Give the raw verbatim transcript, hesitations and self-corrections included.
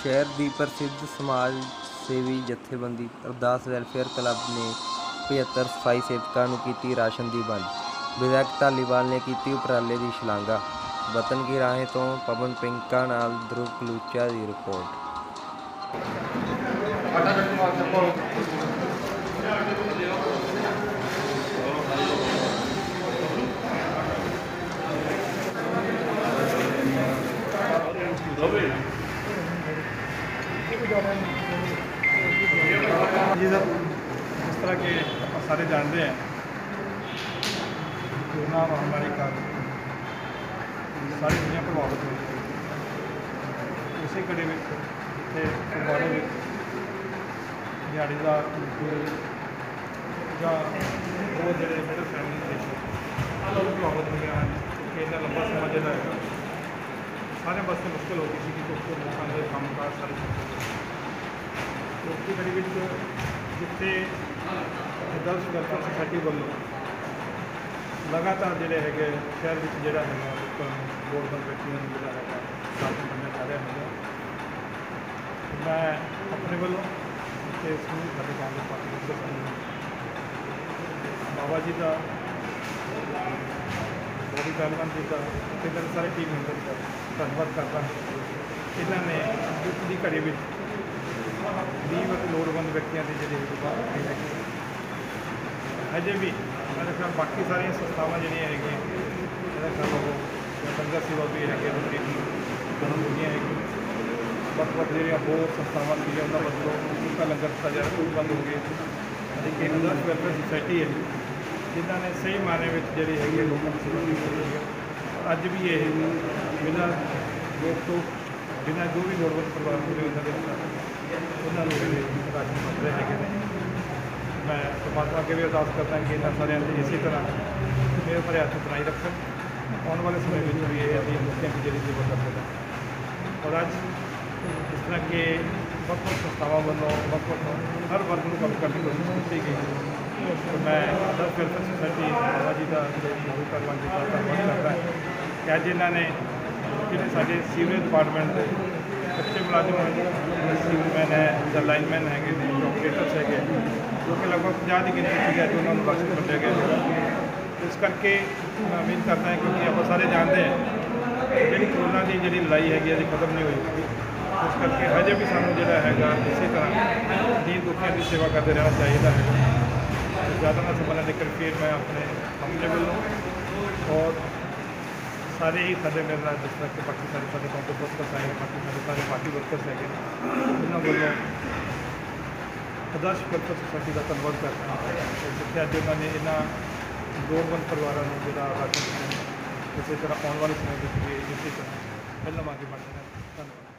शहर की प्रसिद्ध समाज सेवी जथेबंदी अरदास वैलफेयर क्लब ने पचहत्तर सफाई सेवकों को की राशन की वंड। विधायक धालीवाल ने की उपराले की शलाघा। वतन की राहें तो पवन पिंका नाल ध्रुव कलूचा की रिपोर्ट। जी सर, जिस तरह के आप सारे जानते हैं कोरोना महामारी का सारी दुनिया प्रभावित हुई है। उसी कड़ी में जिथे फगवाड़े में दिहाड़ीदार मजदूर या बहुत जोड़े मिडल फैमिली के प्रभावित हुए हैं कि इन्ना लंबा समय जोड़ा है सारे वास्ते मुश्किल हो गई थी कि लोगों के काम काज सारे उसकी कड़ी में जिथे गर्ल्स वेलफेयर सोसाइटी वालों लगातार जोड़े है शहर में जोड़ा है लोड़वंद व्यक्तियों को जोड़ा है राशन बनना चाह रहा है। मैं अपने वालों साढ़े गाँव के पार्टी बाबा जी का बॉडी पहलवान जी का मेरे सारे टीम मैंबर का धन्यवाद करता हूँ। इन्होंने दुख की घड़ी में भी लोड़वंद व्यक्तियों की जी अजे भी मेरे ख्याल बाकी सारिया संस्थावां जिहड़ियां हैगियां मेरे ख्याल वो लंगर सेवा भी है रोटी बंद होगी है वक् वक् जो होर संस्थावां सी उन्होंने वालों उनका लंगर दिता जा रहा वो बंद हो गए। एक आदर्श वेलफेयर सोसाइटी है जिन्होंने सही मायने में जी है लोगों की सेवा की है। अज भी ये बिना रोक टोक बिना जो भी लोड़वंद परिवार पूरे उन्होंने राशन बन रहे हैं। मैं परमात्मा के भी अरदास करता कि इन्होंने सारे इसी तरह मेरे भरे हथ बनाई रखन आने वाले समय में भी ये लोगों की जी सेवा करते हैं। और अज इस तरह के वक् वक् संस्थावां वालों वक् वक् हर वर्ग को कम करने की कोशिश की गई। तो मैं आदर्श वेलफेयर सोसाइटी बाबा जी का बॉडी पहलवान जी का धन्यवाद करता है कि अज इन्होंने जिन्हें साढ़े सीवरेज डिपार्टमेंट के कच्चे मुलाजिम सीवरमैन है या लाइनमैन है ऑपरेटर्स है जो कि लगभग पचास की गिनती है जो उन्होंने राशन वंडिया गया। इस करके मैं उम्मीद करता है क्योंकि आप सारे जानते हैं जी कोरोना की जी लड़ाई हैगी अभी खत्म नहीं हुई। इस करके हजे भी सानू जो है इसी तरह दीन दुखिया की सेवा करते रहना चाहिए है। ज़्यादा ना समय लेकर फिर मैं अपने अपने वालों और सारे ही सारे मेरे नाल जिस तरह के बाकी सारे सारे काउंटर वर्कर्स है बाकी सारे सारे पार्टी वर्कर्स है उन्होंने वालों आदर्श वेलफेयर सोसाइटी का धन्यवाद करता हूँ जिथे अज उन्होंने इन्होंने लोड़वंद परिवारों को जो राशन इसी तरह आने वाले समय में भी इसी तरह फिल्म आगे बढ़ रहे हैं। धन्यवाद।